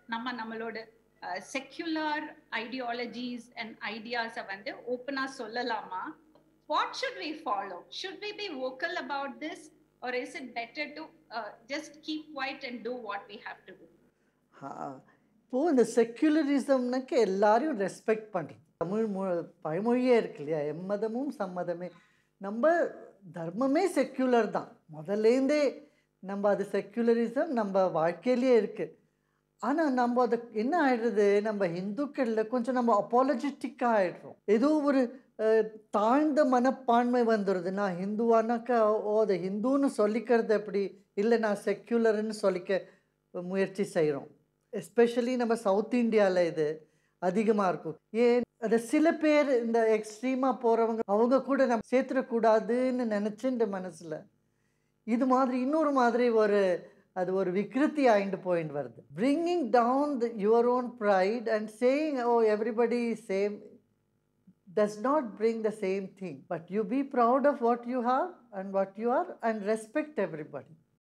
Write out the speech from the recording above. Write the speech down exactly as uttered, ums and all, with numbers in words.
நம்ம நம்மளோட secular ideologies and ஐடியாஸை வந்து ஓப்பனா சொல்லலாமா? What should we follow? Should we be vocal about this, or is it better to uh, just keep quiet and do what we have to do? இப்போது இந்த செக்யுலரிசம்னுக்கு எல்லாரையும் respect பண்ணுறது. தமிழ் மொ பழமொழியே இருக்கு இல்லையா, எம்மதமும் சம்மதமே. நம்ம தர்மமே செக்யுலர் தான் முதல்லேருந்தே. நம்ம அது செக்யுலரிசம் நம்ம வாழ்க்கையிலேயே இருக்குது. ஆனால் நம்ம அதை என்ன ஆகிடுறது, நம்ம ஹிந்துக்களில் கொஞ்சம் நம்ம அப்பாலஜெட்டிக்காக ஆகிடுறோம். ஏதோ ஒரு தாழ்ந்த மனப்பான்மை வந்துடுது. நான் ஹிந்துவானாக்கா ஓ அதை ஹிந்துன்னு சொல்லிக்கிறது எப்படி, இல்லை நான் செக்யுலர்னு சொல்லிக்க முயற்சி செய்கிறோம். எஸ்பெஷலி நம்ம சவுத் இந்தியாவில் இது அதிகமாக இருக்கும். ஏன் அதை சில பேர் இந்த எக்ஸ்ட்ரீமாக போகிறவங்க அவங்க கூட நம்ம சேர்த்துடக்கூடாதுன்னு நினச்சின்ற மனசில் இது மாதிரி இன்னொரு மாதிரி ஒரு அது ஒரு விக்ருத்தி ஆகிட்டு போயிட்டு வருது. Bringing down the your own pride and saying oh everybody same does not bring the same thing, but you be proud of what you have and what you are and respect everybody.